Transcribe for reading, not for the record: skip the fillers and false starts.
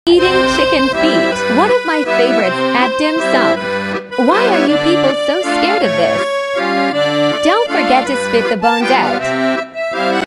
Eating chicken feet, one of my favorites at dim sum. Why are you people so scared of this? Don't forget to spit the bones out.